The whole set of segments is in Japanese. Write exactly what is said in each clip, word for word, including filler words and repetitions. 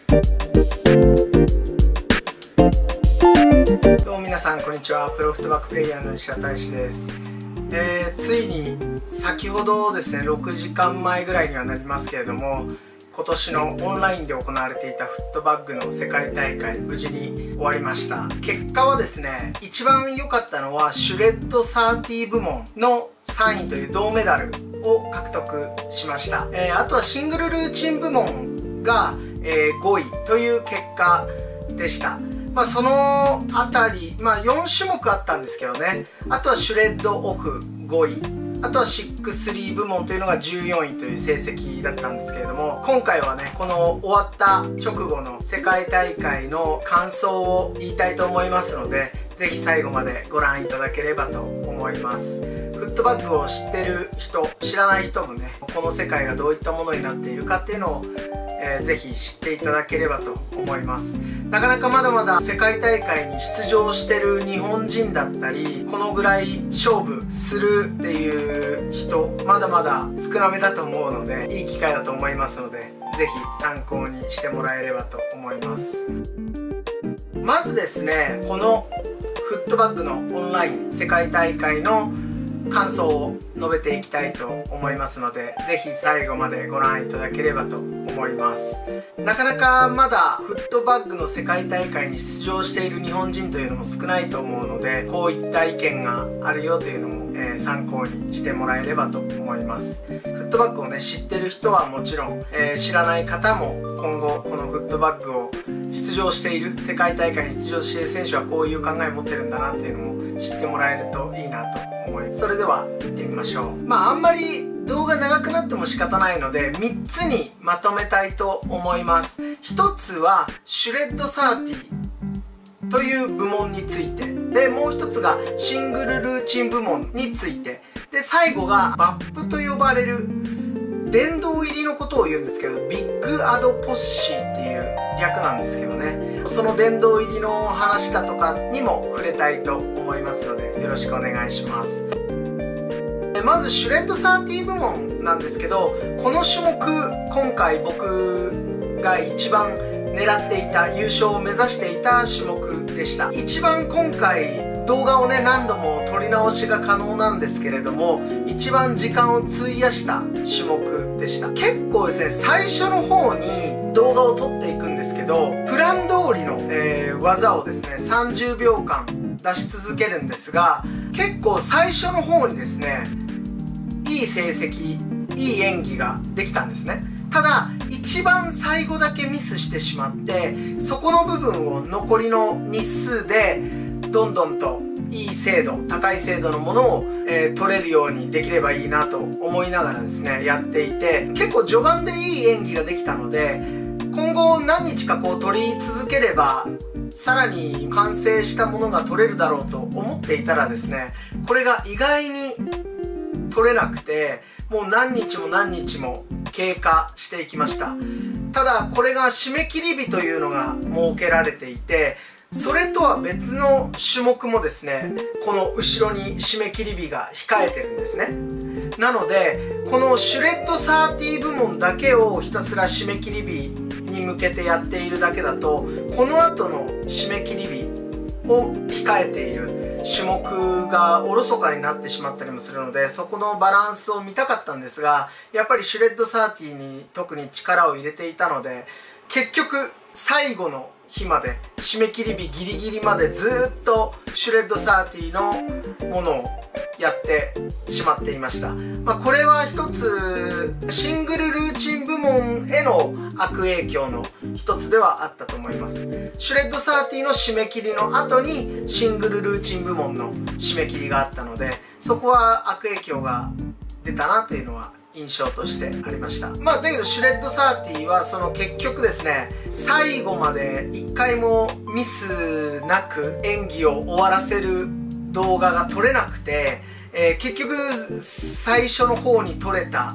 どうも皆さんこんにちは。プロフットバックプレイヤーの石田大志です。えー、ついに先ほどですねろくじかんまえぐらいにはなりますけれども、今年のオンラインで行われていたフットバッグの世界大会無事に終わりました。結果はですね、一番良かったのはシュレッドサーティ部門のさんいという銅メダルを獲得しました。えー、あとはシングルルーチン部門が、えー、ごいという結果でした。まあそのあたり、まあよんしゅもくあったんですけどね。あとはシュレッドオフごい。あとはろくスリー部門というのがじゅうよんいという成績だったんですけれども、今回はね、この終わった直後の世界大会の感想を言いたいと思いますので、ぜひ最後までご覧いただければと思います。フットバッグを知ってる人、知らない人もね、この世界がどういったものになっているかっていうのをえー、ぜひ知っていただければと思います。なかなかまだまだ世界大会に出場してる日本人だったり、このぐらい勝負するっていう人まだまだ少なめだと思うので、いい機会だと思いますので、ぜひ参考にしてもらえればと思います。まずですね、このフットバッグのオンライン世界大会の感想を述べていきたいと思いますので、ぜひ最後までご覧いただければと思います。なかなかまだフットバッグの世界大会に出場している日本人というのも少ないと思うので、こういった意見があるよというのも、えー、参考にしてもらえればと思います。フットバッグをね知ってる人はもちろん、えー、知らない方も今後このフットバッグを出場している世界大会に出場している選手はこういう考えを持ってるんだなっていうのも知ってもらえるといいなと思います。それでは行ってみましょう。まああんまり動画長くなっても仕方ないのでみっつにまとめたいと思います。ひとつはシュレッドサーティという部門についてで、もうひとつがシングルルーチン部門についてで、最後がバップと呼ばれる殿堂入りのことを言うんですけど、ビッグアドポッシーっていう略なんですけどね、その殿堂入りの話だとかにも触れたいと思いますので、よろしくお願いします。まずシュレッドサーティ部門なんですけど、この種目今回僕が一番狙っていた、優勝を目指していた種目でした。一番今回動画をね何度も撮り直しが可能なんですけれども、一番時間を費やした種目でした。結構ですね、最初の方に動画を撮っていくんですけど、プラン通りの、えー、技をですねさんじゅうびょうかん出し続けるんですが、結構最初の方にですねいい成績、いい演技ができたんですね。ただ一番最後だけミスしてしまって、そこの部分を残りの日数でどんどんといい精度、高い精度のものを、えー、取れるようにできればいいなと思いながらですねやっていて、結構序盤でいい演技ができたので、今後何日かこう取り続ければさらに完成したものが取れるだろうと思っていたらですね、これが意外に取れなくて、もう何日も何日も経過していきました。ただこれが締め切り日というのが設けられていて、それとは別の種目もですねこの後ろに締め切り日が控えてるんですね。なのでこのシュレッドサーティ部門だけをひたすら締め切り日に向けてやっているだけだと、この後の締め切り日を控えている種目がおろそかになってしまったりもするので、そこのバランスを見たかったんですが、やっぱりシュレッドサーティに特に力を入れていたので、結局最後の日まで、締め切り日ギリギリまでずっとシュレッドサーティのものをやってしまっていました。まあ、これは一つシングルルーチン部門への悪影響の一つではあったと思います。シュレッドサーティの締め切りの後にシングルルーチン部門の締め切りがあったので、そこは悪影響が出たなというのは印象としてありました。まあだけどシュレッドサーティはその結局ですね、最後まで一回もミスなく演技を終わらせる動画が撮れなくて、えー、結局最初の方に撮れた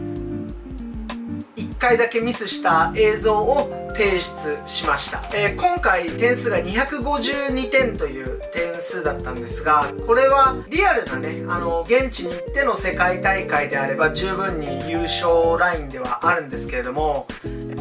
いっかいだけミスした映像を提出しました。えー、今回点数がにひゃくごじゅうにてんという点数だったんですが、これはリアルなね、あの現地に行っての世界大会であれば十分に優勝ラインではあるんですけれども、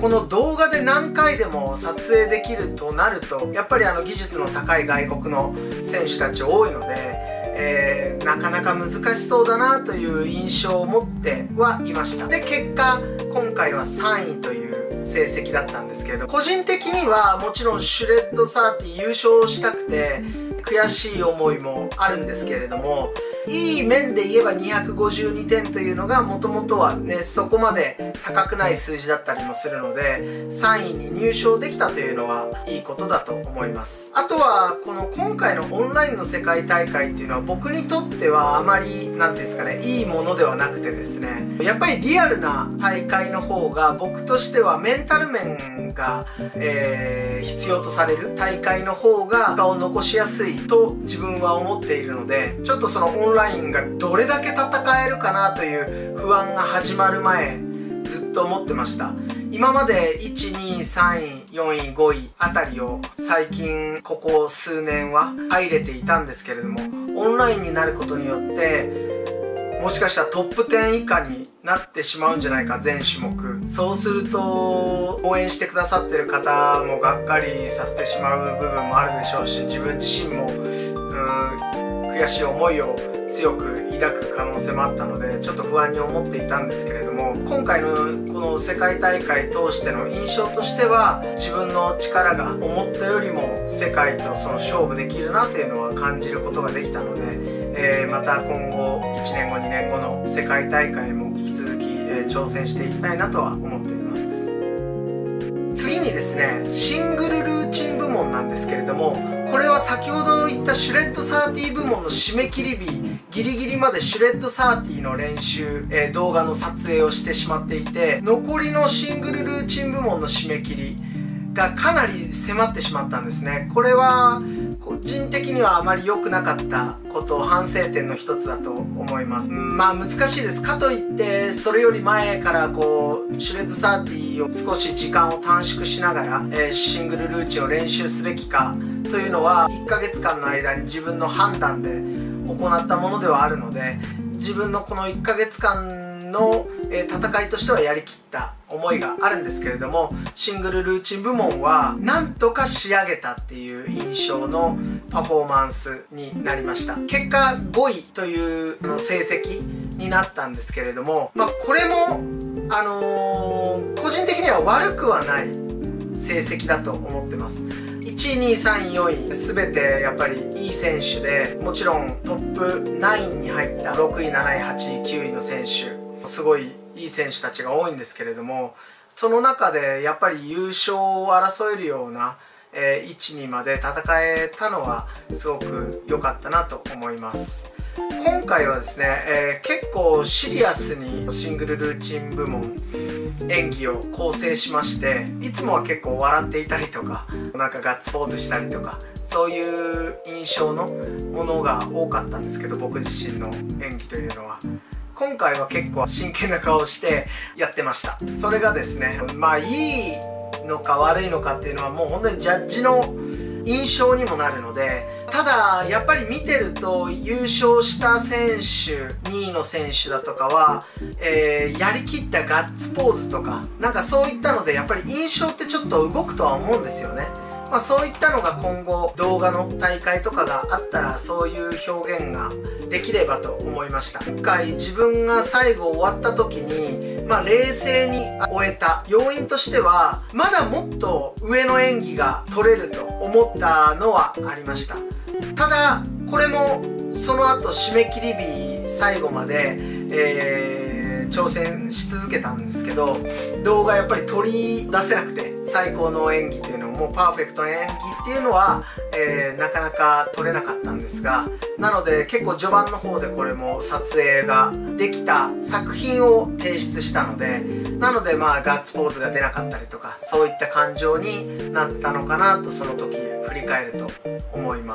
この動画で何回でも撮影できるとなると、やっぱりあの技術の高い外国の選手たち多いので、えー、なかなか難しそうだなという印象を持ってはいました。で、結果今回はさんいという成績だったんですけれど、個人的にはもちろんシュレッドサーティ優勝したくて悔しい思いもあるんですけれども、いい面で言えばにひゃくごじゅうにてんというのがもともとはね、そこまで高くない数字だったりもするので、さんいに入賞できたというのはいいことだと思います。あとはこの今回のオンラインの世界大会っていうのは僕にとってはあまりなんていうんですかね、いいものではなくてですね、やっぱりリアルな大会の方が僕としてはメンタル面が、えー、必要とされる大会の方が結果を残しやすいと自分は思っているので、ちょっとそのオンラインがどれだけ戦えるかなという不安が始まる前ずっと思ってました。今までいち、に、さんい、よんい、ごいあたりを最近ここ数年は入れていたんですけれども、オンラインになることによってもしかしたらトップじゅう以下になってしまうんじゃないか、全種目。そうすると応援してくださってる方もがっかりさせてしまう部分もあるでしょうし、自分自身もうーん悔しい思いを強く抱く可能性もあったので、ちょっと不安に思っていたんですけれども、今回のこの世界大会通しての印象としては、自分の力が思ったよりも世界とその勝負できるなというのは感じることができたので、えー、また今後いちねんごにねんごの世界大会も引き続き、えー、挑戦していきたいなとは思っています。次にですね、シングルルーチン部門なんですけれども、これは先ほど言ったシュレッドサーティ部門の締め切り日ギリギリまでシュレッドサーティの練習、えー、動画の撮影をしてしまっていて、残りのシングルルーチン部門の締め切りがかなり迫ってしまったんですね。これは個人的にはあまり良くなかったこと、反省点の一つだと思います。まあ難しいです。かといってそれより前からこうシュレッドサーティを少し時間を短縮しながら、えー、シングルルーチンを練習すべきかというのはいっかげつかんの間に自分の判断で行ったものではあるので、自分のこのいっかげつかんの戦いとしてはやりきった思いがあるんですけれども、シングルルーチン部門はなんとか仕上げたっていう印象のパフォーマンスになりました。結果ごいという成績になったんですけれども、まあこれもあのー、個人的には悪くはない成績だと思ってます。いちい、にい、さんい、よんい全てやっぱりいい選手で、もちろんトップきゅうに入ったろくい、なない、はちい、きゅういの選手、すごいいい選手たちが多いんですけれども、その中でやっぱり優勝を争えるような、えー、いち、にまで戦えたのはすごく良かったなと思います。今回はですね、えー、結構シリアスにシングルルーチン部門演技を構成しまして、いつもは結構笑っていたりとか、なんかガッツポーズしたりとか、そういう印象のものが多かったんですけど、僕自身の演技というのは今回は結構真剣な顔をしてやってました。それがですね、まあいいのか悪いのかっていうのはもう本当にジャッジの印象にもなるので、ただやっぱり見てると優勝した選手、にいの選手だとかは、えー、やりきったガッツポーズとかなんかそういったのでやっぱり印象ってちょっと動くとは思うんですよね。まあ、そういったのが今後動画の大会とかがあったらそういう表現ができればと思いました。今回自分が最後終わった時に、まあ、冷静に終えた要因としてはまだもっと上の演技が取れると思ったのはありました。ただこれもその後締め切り日最後まで、えー、挑戦し続けたんですけど、動画やっぱり取り出せなくて、最高の演技っていうのもパーフェクトな演技っていうのは、えー、なかなか撮れなかったんですが、なので結構序盤の方でこれも撮影ができた作品を提出したので、なのでまあガッツポーズが出なかったりとかそういった感情になったのかなとその時振り返ると思います。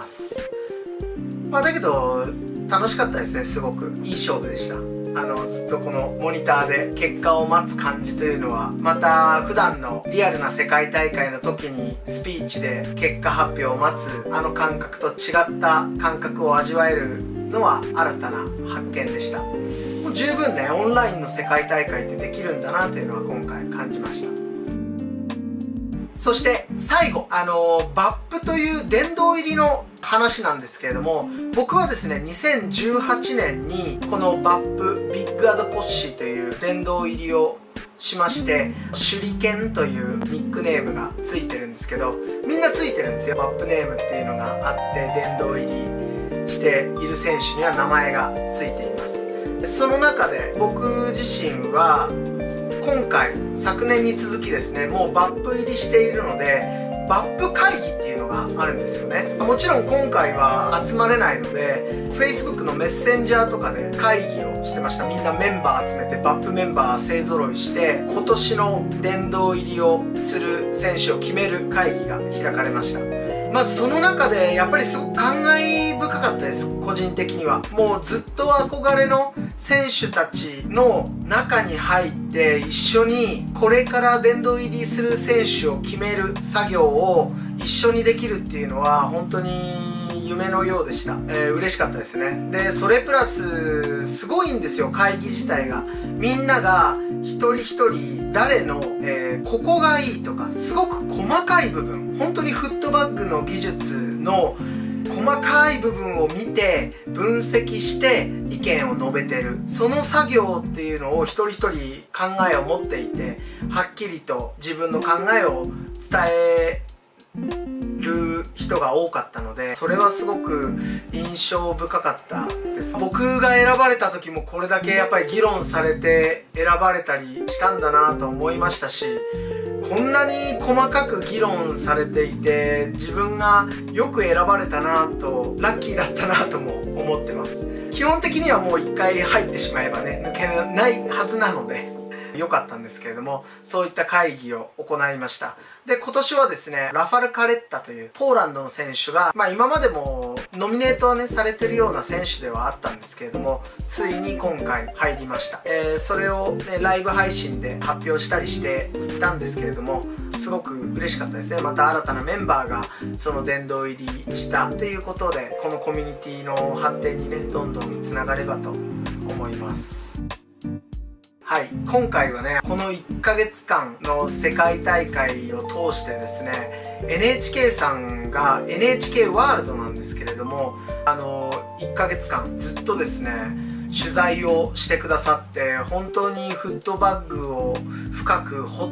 まあだけど楽しかったですね。すごくいい勝負でした。あのずっとこのモニターで結果を待つ感じというのはまた普段のリアルな世界大会の時にスピーチで結果発表を待つあの感覚と違った感覚を味わえるのは新たな発見でした。もう十分ねオンラインの世界大会ってできるんだなというのは今回感じました。 そして最後、あのバップという殿堂入りの話なんですけれども、僕はですねにせんじゅうはちねんにこのバップビッグアドポッシーという殿堂入りをしまして、手裏剣というニックネームがついてるんですけど、みんなついてるんですよ。バップネームっていうのがあって、殿堂入りしている選手には名前がついています。その中で僕自身は今回昨年に続きですね、もうバップ入りしているので、バップ会議っていうのがあるんですよね。もちろん今回は集まれないので Facebook のメッセンジャーとかで会議をしてました。みんなメンバー集めてバップメンバー勢ぞろいして今年の殿堂入りをする選手を決める会議が開かれました。まずその中でやっぱりすごく感慨深かったです。個人的にはもうずっと憧れの選手たちの中に入って一緒にこれから殿堂入りする選手を決める作業を一緒にできるっていうのは本当に夢のようでした。えー、嬉しかったですね。でそれプラスすごいんですよ、会議自体が。みんなが一人一人誰の、えー、ここがいいとかすごく細かい部分、本当にフットバッグの技術の細かい部分を見て分析して意見を述べてる、その作業っていうのを一人一人考えを持っていて、はっきりと自分の考えを伝える人が多かったので、それはすごく印象深かったです。僕が選ばれた時もこれだけやっぱり議論されて選ばれたりしたんだなと思いましたし、こんなに細かく議論されていて自分がよく選ばれたなと、ラッキーだったなとも思ってます。基本的にはもう一回入ってしまえばね抜けないはずなので良かったんですけれども、そういった会議を行いました。で今年はですねラファル・カレッタというポーランドの選手が、まあ、今までもノミネートはねされてるような選手ではあったんですけれども、ついに今回入りました。えー、それを、ね、ライブ配信で発表したりしていたんですけれども、すごく嬉しかったですね。また新たなメンバーがその殿堂入りしたっていうことで、このコミュニティの発展にねどんどんつながればと思います。はい、今回はねこのいっかげつかんの世界大会を通してですね エヌエイチケー さんが エヌエイチケー ワールドなんですけれども、あのいっかげつかんずっとですね取材をしてくださって、本当にフットバッグを深く掘って、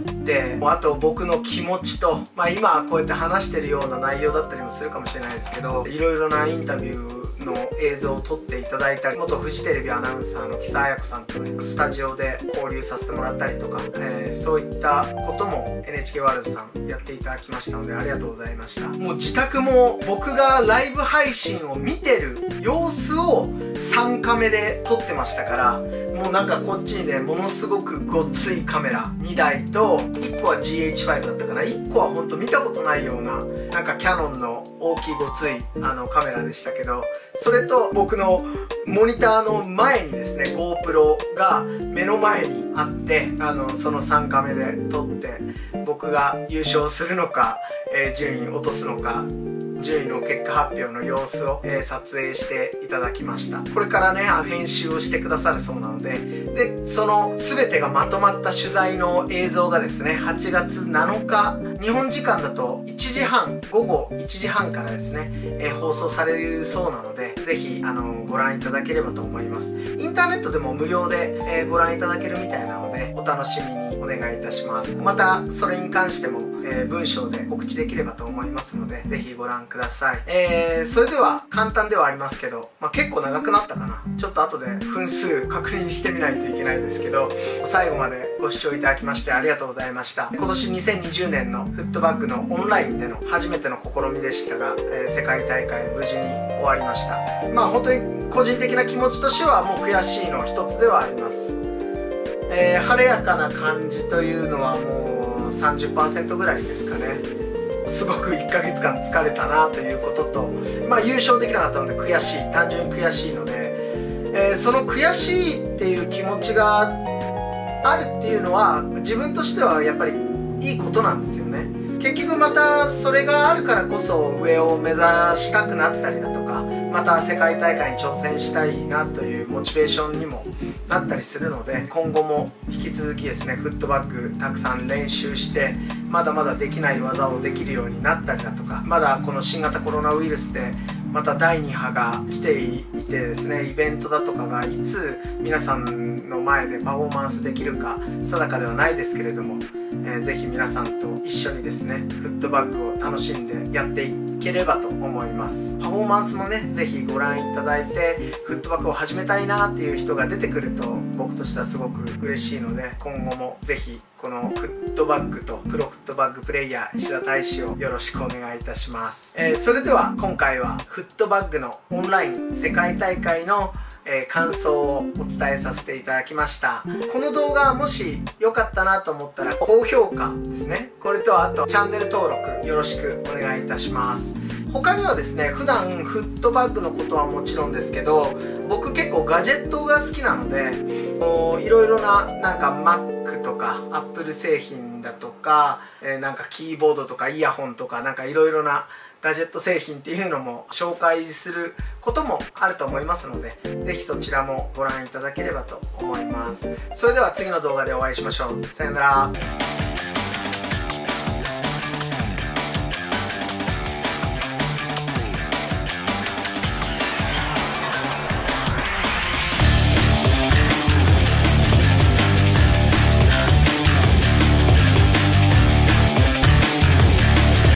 あと僕の気持ちと、まあ、今こうやって話してるような内容だったりもするかもしれないですけど、いろいろなインタビューの映像を撮っていただいたり、元フジテレビアナウンサーの木佐彩子さんと、ね、スタジオで交流させてもらったりとか、えー、そういったことも エヌエイチケー ワールドさんやっていただきましたのでありがとうございました。もう自宅も僕がライブ配信を見てる様子をさんカメで撮ってましたから、もうなんかこっちにねものすごくごっついカメラにだいと、いっこは ジーエイチファイブ だったかな、いっこはほんと見たことないようななんかキヤノンの大きいごついあのカメラでしたけど、それと僕のモニターの前にですね GoPro が目の前にあって、あのそのさんカメで撮って、僕が優勝するのか、えー、順位落とすのか、順位の結果発表の様子を、えー、撮影していただきました。これからね編集をしてくださるそうなので、でその全てがまとまった取材の映像がですねはちがつなのか、日本時間だといちじはん、午後いちじはんからですね、えー、放送されるそうなので、ぜひあのご覧いただければと思います。インターネットでも無料で、えー、ご覧いただけるみたいなので、お楽しみにお願いいたします。またそれに関しても、えー、文章で告知できればと思いますので、ぜひご覧ください。えー、それでは簡単ではありますけど、まあ、結構長くなったかな、ちょっと後で分数確認してみないといけないですけど、最後までご視聴いただきましてありがとうございました。今年にせんにじゅうねんのフットバッグのオンラインでの初めての試みでしたが、えー、世界大会無事に終わりました。まあ本当に個人的な気持ちとしてはもう悔しいの一つではあります。えー、晴れやかな感じというのはもう さんじゅっパーセント ぐらいですかね。すごくいっかげつかん疲れたなということと、まあ優勝できなかったので悔しい、単純に悔しいので、えー、その悔しいっていう気持ちがあるっていうのは自分としてはやっぱりいいことなんですよね。結局またそれがあるからこそ上を目指したくなったりだとか、また世界大会に挑戦したいなというモチベーションにもなったりするので、今後も引き続きですねフットバッグたくさん練習して、 まだまだできない技をできるようになったりだとか、まだこの新型コロナウイルスでまただいに波が来ていてですね、イベントだとかがいつ皆さんの前でパフォーマンスできるか定かではないですけれども、えー、ぜひ皆さんと一緒にですねフットバッグを楽しんでやっていければと思います。パフォーマンスもねぜひご覧いただいて、フットバッグを始めたいなっていう人が出てくると僕としてはすごく嬉しいので、今後もぜひこのフットバッグとプロフットバッグプレイヤー石田大志をよろしくお願いいたします。えー、それでは今回はフットバッグのオンライン世界大会のえー、感想をお伝えさせていただきました。この動画もし良かったなと思ったら高評価ですね、これとあとチャンネル登録よろしくお願いいたします。他にはですね、普段フットバッグのことはもちろんですけど、僕結構ガジェットが好きなので、いろいろななんか Mac とか Apple 製品だとか、えー、なんかキーボードとかイヤホンとかなんかいろいろなガジェット製品っていうのも紹介することもあると思いますので、ぜひそちらもご覧いただければと思います。それでは次の動画でお会いしましょう。さよなら。